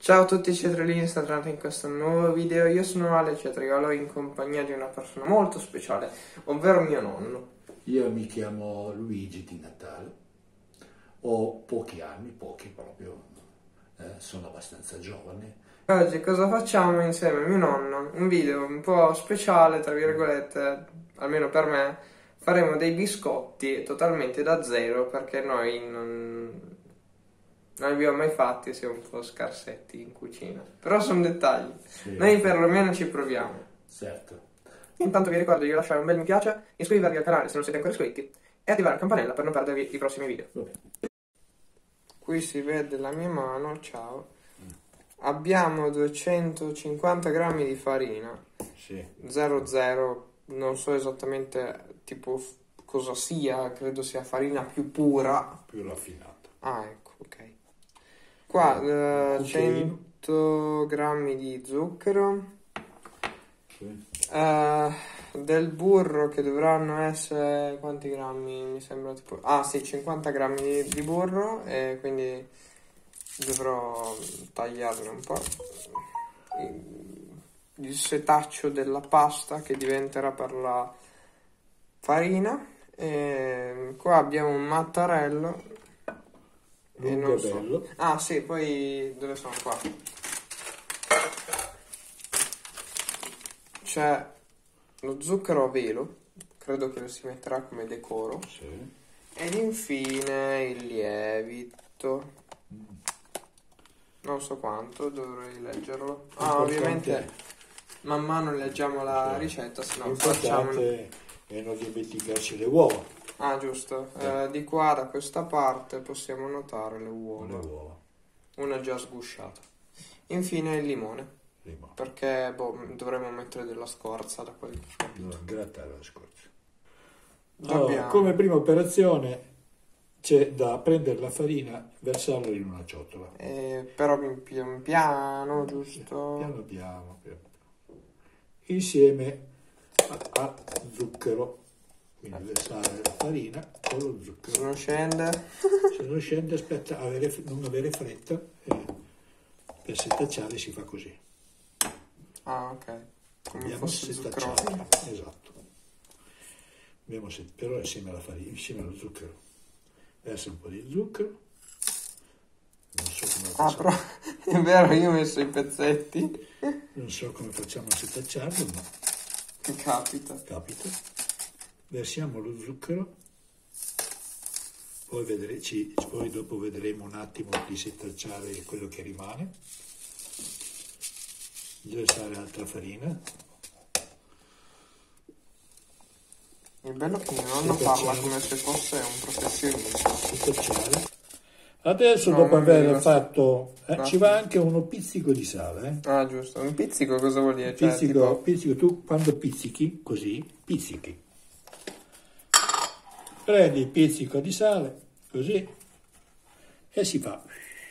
Ciao a tutti cetriolini, siete tornati in questo nuovo video. Io sono Ale Cetriolo in compagnia di una persona molto speciale, ovvero mio nonno. Io mi chiamo Luigi Di Natale, ho pochi anni, pochi proprio, sono abbastanza giovane. Oggi cosa facciamo insieme a mio nonno? Un video un po' speciale, tra virgolette, almeno per me. Faremo dei biscotti totalmente da zero perché noi non li abbiamo mai fatti, siamo un po' scarsetti in cucina. Però sono dettagli. Sì, Noi perlomeno ci proviamo. certo. Intanto vi ricordo di lasciare un bel mi piace, iscrivervi al canale se non siete ancora iscritti e attivare la campanella per non perdervi i prossimi video. Vabbè. Qui si vede la mia mano, ciao. Abbiamo 250 grammi di farina, Sì. 00, non so esattamente tipo cosa sia, credo sia farina più pura. Più raffinato. Ah, ecco, ok. Qua cucchiaino. 100 grammi di zucchero. Sì. Del burro che dovranno essere quanti grammi? Mi sembra tipo 50 grammi di burro e quindi dovrò tagliarne un po'. Il setaccio della pasta che diventerà per la farina e qua abbiamo un mattarello e non so. Bello. Ah sì, poi dove sono qua? C'è lo zucchero a velo, credo che lo si metterà come decoro. Sì. Ed infine il lievito. Non so quanto, dovrei leggerlo. Ovviamente man mano leggiamo la ricetta, se no facciamo. L'importante è non dimenticarci le uova. Ah, giusto. Di qua, da questa parte, possiamo notare le uova. Le uova. Una già sgusciata. Infine il limone. Prima. Perché dovremmo mettere della scorza da quel che ho capito. Grattare la scorza. Dobbiamo- Come prima operazione c'è da prendere la farina, versarla in una ciotola. Però pian piano, giusto? Piano piano. Insieme a zucchero. Quindi versare la farina con lo Se zucchero. non scende. Se non scende, aspetta, non avere fretta. Per setacciare si fa così. Ah, ok. Come Abbiamo fosse setacciato. zucchero. Esatto. Però insieme alla farina, insieme allo zucchero. Versa un po' di zucchero. Non so come lo facciamo. Però è vero, io ho messo i pezzetti. Non so come facciamo a setacciarlo, ma Che capita. capita. Versiamo lo zucchero. Poi dopo vedremo un attimo di setacciare quello che rimane. Versare altra farina. Il bello è che mio nonno parla come se fosse un professionista. Setacciare. Adesso No, dopo non aver vedo. fatto, Basta. ci va anche uno pizzico di sale. Ah, giusto. Un pizzico cosa vuol dire? Cioè, tipo... Pizzico, tu quando pizzichi, così, pizzichi. Prendi il pizzico di sale, così, e si fa.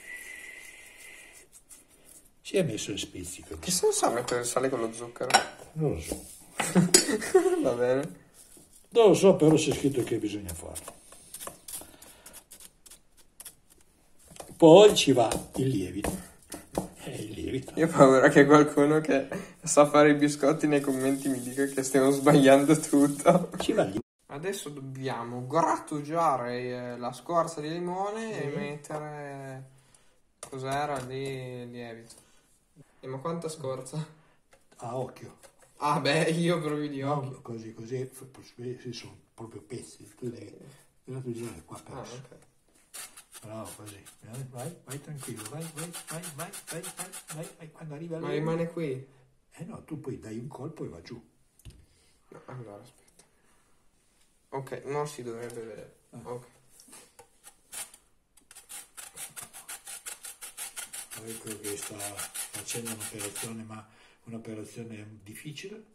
Si è messo il spizzico. Che senso ha mettere il sale con lo zucchero? Non lo so. Va bene. Non lo so, però c'è scritto che bisogna farlo. Poi ci va il lievito. Il lievito. Io ho paura che qualcuno che sa fare i biscotti nei commenti mi dica che stiamo sbagliando tutto. Ci va lì. Adesso dobbiamo grattugiare la scorza di limone e mettere... Cos'era lì il lievito? Ma quanta scorza? A occhio. Ah beh, io proprio di occhio. No, così, si sono proprio pezzi. Tu devi grattugiare qua Ah, perso. ok. Bravo, così. Vai tranquillo, vai, quando arriva Ma lì. rimane qui? No, tu poi dai un colpo e va giù. No, allora, aspetta. Ok, non si dovrebbe vedere. Ok. Ecco che sta facendo un'operazione, ma un'operazione difficile.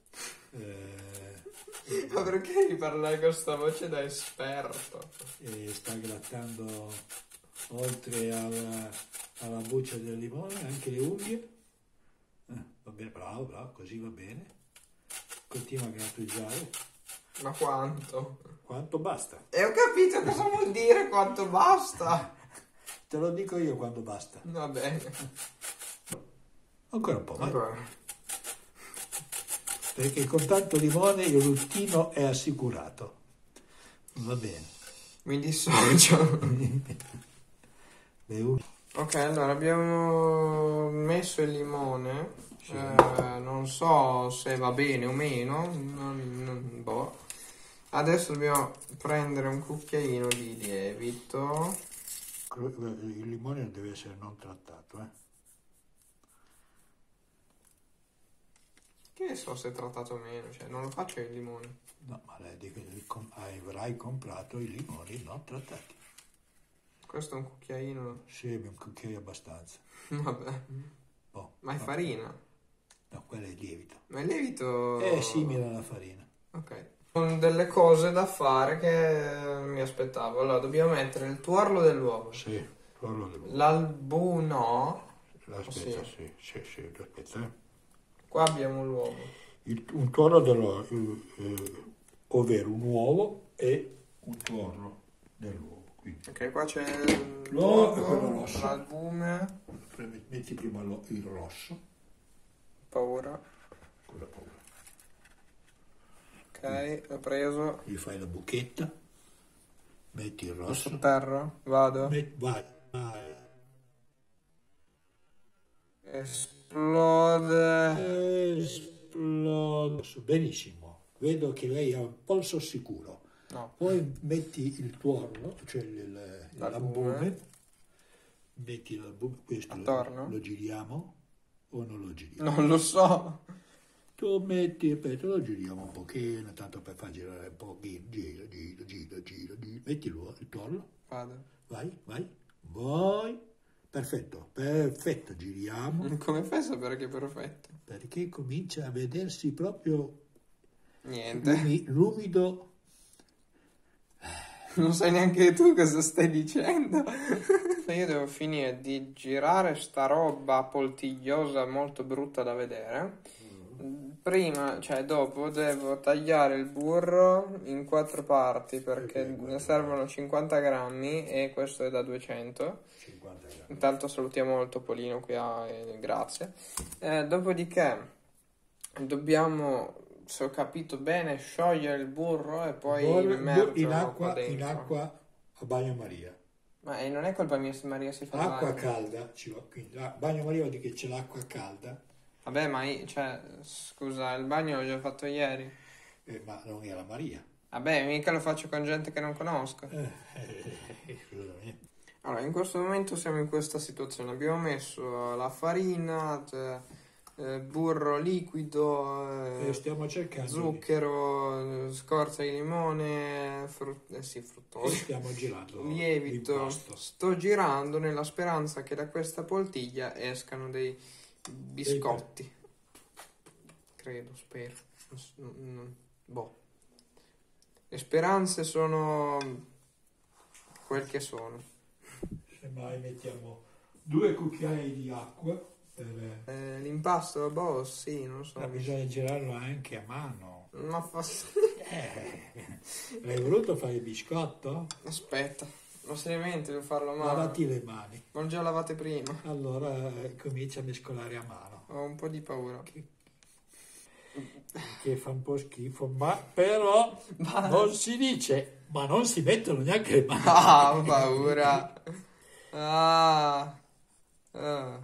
Ma perché mi parlare con sta voce da esperto? E sta grattando oltre alla buccia del limone anche le unghie. Va bene, bravo, così va bene. Continua a grattugiare. Ma quanto? Quanto basta? E ho capito cosa vuol dire quanto basta. Te lo dico io quando basta. Va bene. Ancora un po', vai. Allora, Perché con tanto limone il ruttino è assicurato. Va bene. mi dissocio. Le u- Ok, allora abbiamo messo il limone. Sì. Non so se va bene o meno. Boh. Adesso dobbiamo prendere un cucchiaino di lievito. Il limone non deve essere non trattato, eh. Che ne so se è trattato o meno, cioè non lo faccio il limone. No, ma lei avrai comprato i limoni non trattati. Questo è un cucchiaino. Sì, un cucchiaio abbastanza. Vabbè. Boh, Ma è no, farina. no, quello è il lievito. Ma il lievito. È simile alla farina. Ok. Con delle cose da fare che mi aspettavo. Allora, dobbiamo mettere il tuorlo dell'uovo. Sì, quello del L'albuno. Aspetta, Sì. sì, aspetta. Qua abbiamo l'uovo. Un tuorlo ovvero un uovo e un tuorlo dell'uovo. Quindi. Ok, qua c'è L'uovo e quello l'uovo, rosso. l'albume. Metti prima il rosso, Paura. con la paura. Ok, l'ho preso. Gli fai la buchetta, metti il Lo rosso, sotterro. Vado. vai. Esplode. Esplodo. Benissimo, vedo che lei ha un polso sicuro. No. Poi metti il tuorlo, cioè l'albume, metti l'albume, questo Attorno? lo giriamo o non lo giriamo? Non lo so. Tu metti, aspetta, lo giriamo un pochino, tanto per far girare un pochino, gira, metti il tuorlo, Vado. vai, perfetto, giriamo, Come fai a sapere che è perfetto? perché comincia a vedersi proprio Niente. l'umido. Non sai neanche tu cosa stai dicendo. Io devo finire di girare sta roba poltigliosa molto brutta da vedere. Prima, cioè dopo, devo tagliare il burro in 4 parti perché ne servono 50 grammi e questo è da 200. 50 grammi. Intanto salutiamo il topolino qui, grazie. Dopodiché dobbiamo, se ho capito bene, sciogliere il burro e poi immergerlo qua in dentro. acqua a bagnomaria. Ma non è colpa mia se Maria si fa Acqua male. calda, quindi bagnomaria vuol dire che c'è l'acqua calda, Vabbè, ma cioè, scusa, il bagno l'ho già fatto ieri. ma non era Maria. Vabbè, mica lo faccio con gente che non conosco. Scusami. Allora, in questo momento siamo in questa situazione. Abbiamo messo la farina, burro liquido, Stiamo cercando zucchero, scorza di limone, fruttosi, stiamo girando lievito. l'impasto. Sto girando nella speranza che da questa poltiglia escano dei biscotti. Credo, spero. Boh. Le speranze sono quel che sono. Semmai mettiamo 2 cucchiai di acqua per... L'impasto, boh, sì, non so. bisogna girarlo anche a mano. Ma Hai voluto fare il biscotto? Aspetta, ma seriamente devo farlo a mano? Lavati le mani. Non già lavate prima. Allora comincia a mescolare a mano. Ho un po' di paura. Che fa un po' schifo, ma però non si dice, ma non si mettono neanche le mani. Ah, ho paura. Ah. Va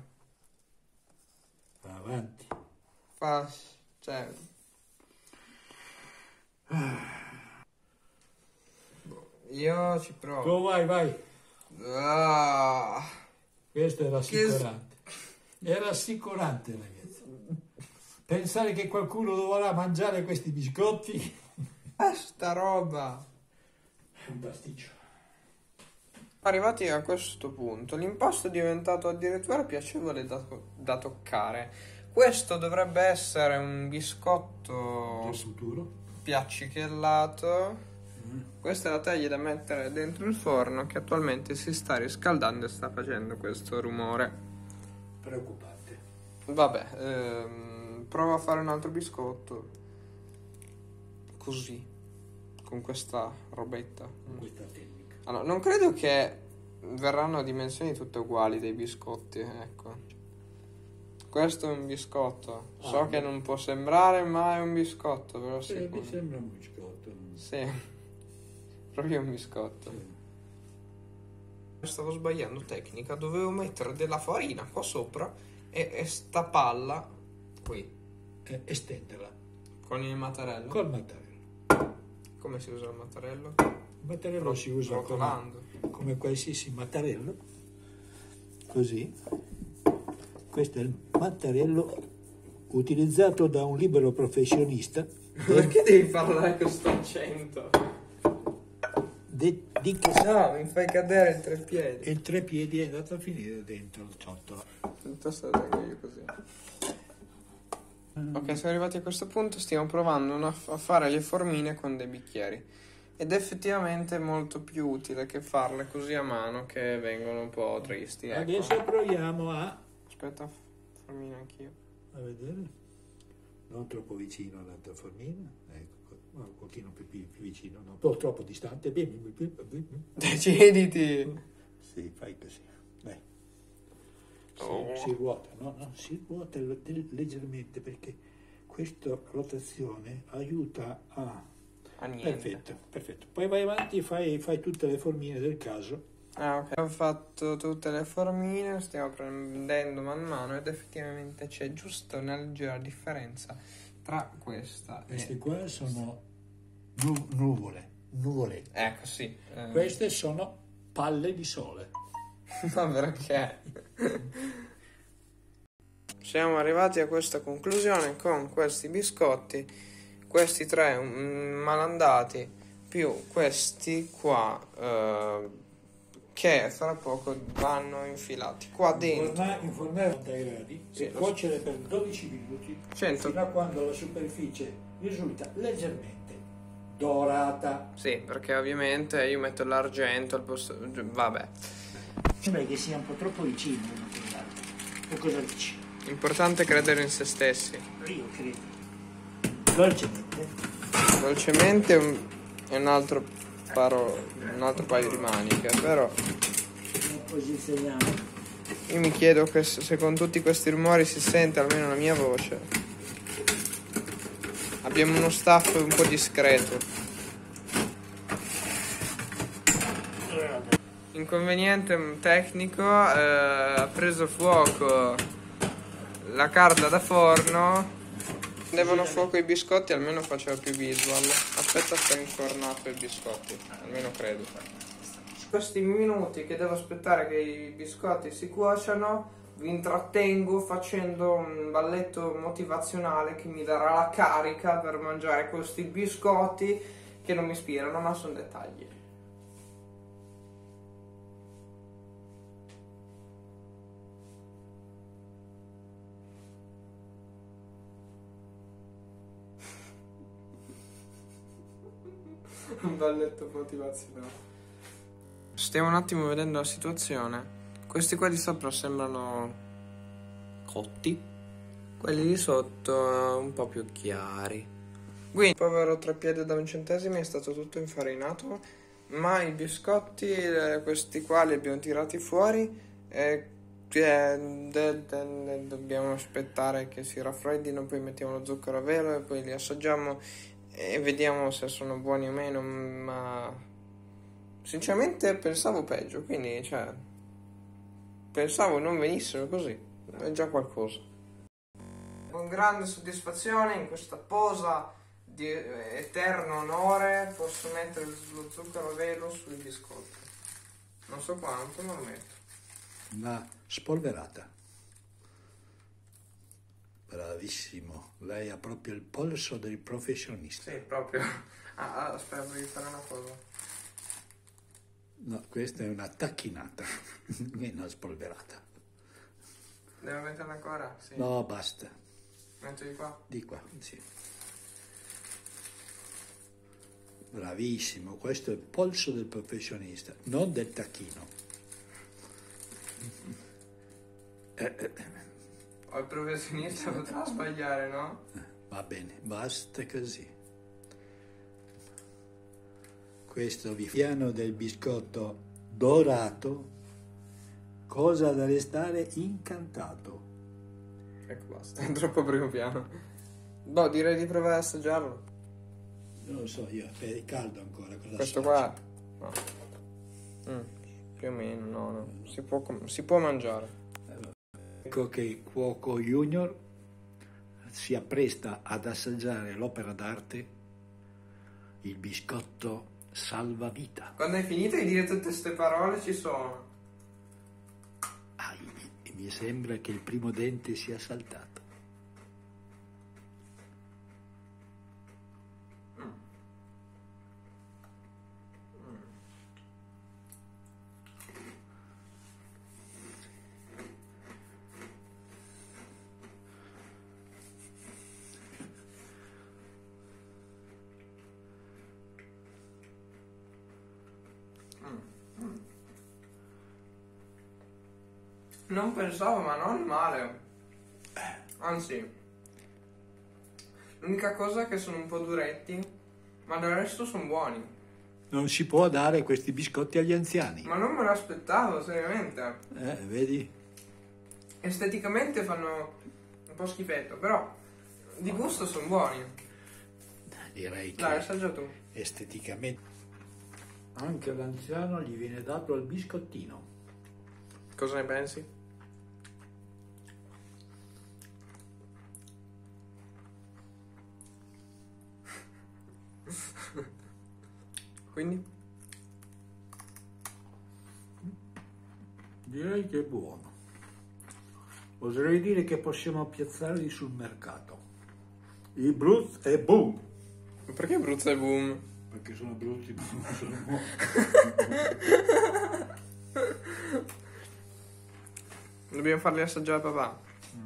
avanti. Cioè. Io ci provo. Tu vai. Ah. Questo è rassicurante. È rassicurante, ragazzi. Pensare che qualcuno dovrà mangiare questi biscotti. Sta roba. Un pasticcio. Arrivati a questo punto, l'impasto è diventato addirittura piacevole da toccare. Questo dovrebbe essere un biscotto Del futuro. spiaccichellato. Questa è la teglia da mettere dentro il forno che attualmente si sta riscaldando e sta facendo questo rumore. Preoccupante. Vabbè, provo a fare un altro biscotto. Così, con questa robetta. Questa tecnica. Allora, non credo che verranno a dimensioni tutte uguali dei biscotti, ecco. Questo è un biscotto. So Ah, che non può sembrare, ma è un biscotto, ve lo mi assicuro. sembra un biscotto. Sì, proprio un biscotto. Sì. Stavo sbagliando tecnica, dovevo mettere della farina qua sopra e sta palla qui, Estenderla con il mattarello. col mattarello. Come si usa il mattarello? Il mattarello si usa Rotolando. come qualsiasi mattarello. Così. Questo è il mattarello utilizzato da un libero professionista Perché devi parlare con questo accento? di che No, mi fai cadere il treppiedi. il trepiedi è andato a finire dentro il ciottolo. Piuttosto lo tengo io così. Ok, siamo arrivati a questo punto, stiamo provando a fare le formine con dei bicchieri. Ed è effettivamente molto più utile che farle così a mano, che vengono un po' tristi. Ecco. Adesso proviamo Aspetta, formina anch'io. a vedere. Non troppo vicino all'altra formina, ecco, ma un pochino più vicino, no? Un po' troppo distante. Deciditi! Sì, fai così. Dai. Oh. Si ruota, no? Si ruota leggermente perché questa rotazione aiuta a... Ah, niente. Perfetto. Poi vai avanti, fai tutte le formine del caso. Ah, ok. Ho fatto tutte le formine, stiamo prendendo man mano ed effettivamente c'è giusto una leggera differenza tra questa Queste e... qua sono nuvolette. Ecco, sì. Queste sono palle di sole. Ma perché? Siamo arrivati a questa conclusione con questi biscotti, questi tre malandati, più questi qua, che fra poco vanno infilati qua dentro. Infornare a 90 gradi Sì, e cuocere per 12 minuti 100. fino a quando la superficie risulta leggermente dorata. Sì, perché ovviamente io metto l'argento al posto... Vabbè. Sembra che sia un po' troppo vicino uno con l'altro. O cosa dici? Importante credere in se stessi. Io credo. Dolcemente. Dolcemente è un altro paio di maniche, però Lo posizioniamo. io mi chiedo se con tutti questi rumori si sente almeno la mia voce. Abbiamo uno staff un po' discreto. Inconveniente tecnico, ha preso fuoco la carta da forno. Prendevano a fuoco i biscotti, almeno faceva più visual. Aspetta, sta infornato i biscotti, almeno credo. Questi minuti che devo aspettare che i biscotti si cuociano, vi intrattengo facendo un balletto motivazionale che mi darà la carica per mangiare questi biscotti che non mi ispirano, ma sono dettagli. Un balletto motivazionale. Stiamo un attimo vedendo la situazione. Questi qua di sopra sembrano cotti, quelli di sotto un po' più chiari. Quindi il povero treppiede da 1 centesimo è stato tutto infarinato, ma i biscotti, questi qua li abbiamo tirati fuori e dobbiamo aspettare che si raffreddino, poi mettiamo lo zucchero a velo e poi li assaggiamo e vediamo se sono buoni o meno, ma sinceramente pensavo peggio, quindi pensavo non venissero così, è già qualcosa. Con grande soddisfazione in questa posa di eterno onore posso mettere lo zucchero a velo sui biscotti. Non so quanto, ma lo metto. Una spolverata. Bravissimo, lei ha proprio il polso del professionista. Sì, proprio. Aspetta, devi fare una cosa. No, questa è una tacchinata, non è una spolverata. Devo metterla ancora? Sì. No, basta. Metto di qua? Di qua, sì. Bravissimo, questo è il polso del professionista, non del tacchino. O il professionista potrà sbagliare, no? Va bene, basta così. Questo piano del biscotto dorato, cosa da restare incantato. Ecco, basta, è troppo primo piano. Boh, direi di provare a assaggiarlo. Non lo so io, è caldo ancora. Cosa Questo assaggio? qua, no. Più o meno, no. Si può mangiare. Ecco che il cuoco junior si appresta ad assaggiare l'opera d'arte, il biscotto salvavita. Quando hai finito di dire tutte queste parole ci sono. E mi sembra che il primo dente sia saltato. Non pensavo, ma non male. Anzi, l'unica cosa è che sono un po' duretti, ma del resto sono buoni. Non si può dare questi biscotti agli anziani. Ma non me l'aspettavo, seriamente. Vedi? Esteticamente fanno un po' schifetto, però di gusto sono buoni. Direi che Dai, assaggia tu. esteticamente anche all'anziano gli viene dato il biscottino. Cosa ne pensi? Quindi? Direi che è buono. Oserei dire che possiamo piazzarli sul mercato. I Bruz e boom! Perché Bruzza e Boom? Perché sono brutti, ma non sono buoni. Dobbiamo farli assaggiare a papà.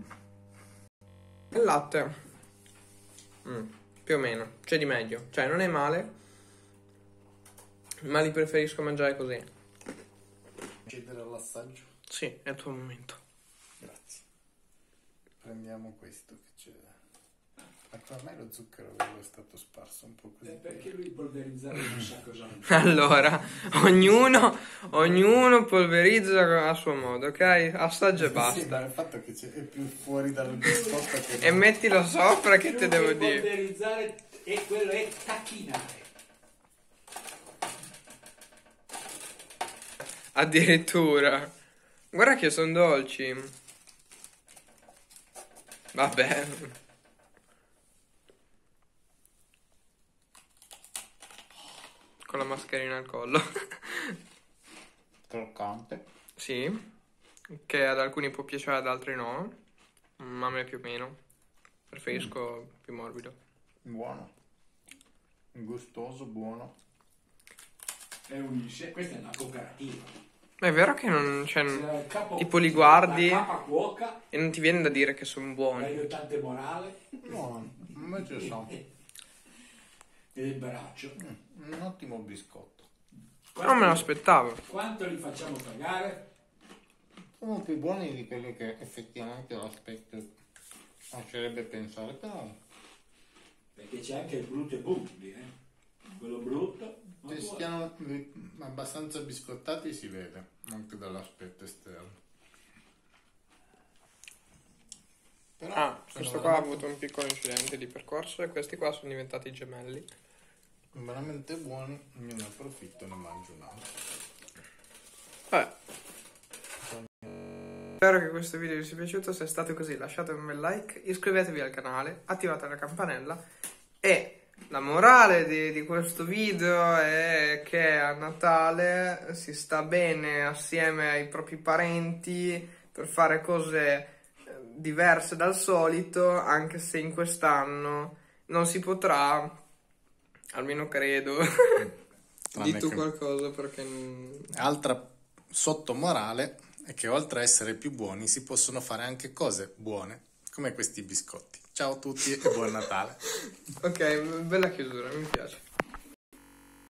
Il latte. Più o meno. C'è di meglio. Cioè, non è male, ma li preferisco mangiare così. Accedere all'assaggio? Sì, è il tuo momento. Grazie. Prendiamo questo che c'è. Ecco, a me lo zucchero è stato sparso un po' così. Perché lui polverizzare non sa cosa. Allora, ognuno polverizza a suo modo, ok? Assaggia e Sì, basta. ma il fatto che è più fuori dal biscotto che E mettilo sopra, che te devo dire? Polverizzare e quello è tacchinare. Addirittura. Guarda che sono dolci. Vabbè. Con la mascherina al collo. croccante. Sì. Che ad alcuni può piacere, ad altri no. Ma a me più o meno. Preferisco più morbido. Buono. Gustoso, buono. Questa è una cooperativa. Ma è vero che non c'è. Il capo- Tipo li guardi La capa cuoca, e non ti viene da dire che sono buoni. l'aiutante morale No, invece so. e il braccio. Un ottimo biscotto. Non me l'aspettavo. Quanto li facciamo pagare? Sono più buoni di quelli che effettivamente l'aspetto lascerebbe pensare, però Perché c'è anche il brutto e boom lì, quello brutto. ma se buono. stiano abbastanza biscottati si vede anche dall'aspetto esterno. Però Questo sono qua ha veramente- avuto un piccolo incidente di percorso e questi qua sono diventati gemelli. veramente buoni, io ne approfitto e ne mangio un altro. Vabbè. Spero che questo video vi sia piaciuto. Se è stato così, lasciate un bel like, iscrivetevi al canale, attivate la campanella. E la morale di questo video è che a Natale si sta bene assieme ai propri parenti per fare cose diverse dal solito, anche se in quest'anno non si potrà, almeno credo. Tranne Di tu che- qualcosa perché Altra sottomorale è che oltre a essere più buoni si possono fare anche cose buone, come questi biscotti. Ciao a tutti e buon Natale. ok, bella chiusura, mi piace.